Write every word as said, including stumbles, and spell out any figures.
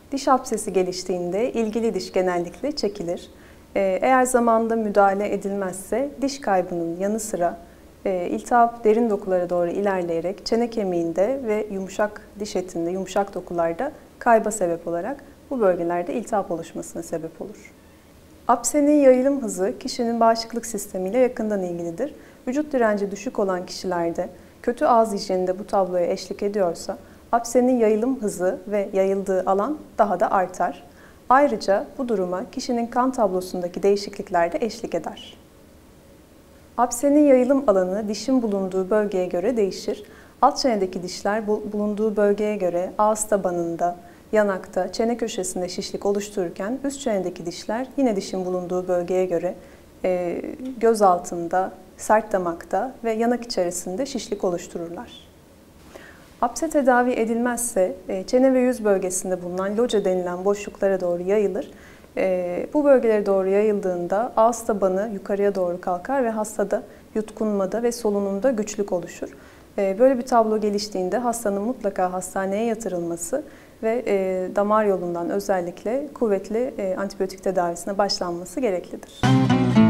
Diş absesi geliştiğinde ilgili diş genellikle çekilir. Eğer zamanında müdahale edilmezse diş kaybının yanı sıra iltihap derin dokulara doğru ilerleyerek çene kemiğinde ve yumuşak diş etinde, yumuşak dokularda kayba sebep olarak bu bölgelerde iltihap oluşmasına sebep olur. Apsenin yayılım hızı kişinin bağışıklık sistemiyle yakından ilgilidir. Vücut direnci düşük olan kişilerde kötü ağız hijyeninde bu tabloya eşlik ediyorsa apsenin yayılım hızı ve yayıldığı alan daha da artar. Ayrıca bu duruma kişinin kan tablosundaki değişiklikler de eşlik eder. Apsenin yayılım alanı dişin bulunduğu bölgeye göre değişir. Alt çenedeki dişler bulunduğu bölgeye göre ağız tabanında, yanakta, çene köşesinde şişlik oluştururken üst çenedeki dişler yine dişin bulunduğu bölgeye göre e, göz altında, sert damakta ve yanak içerisinde şişlik oluştururlar. Apse tedavi edilmezse e, çene ve yüz bölgesinde bulunan loca denilen boşluklara doğru yayılır. E, bu bölgelere doğru yayıldığında ağız tabanı yukarıya doğru kalkar ve hastada yutkunmada ve solunumda güçlük oluşur. E, böyle bir tablo geliştiğinde hastanın mutlaka hastaneye yatırılması ve e, damar yolundan özellikle kuvvetli e, antibiyotik tedavisine başlanması gereklidir.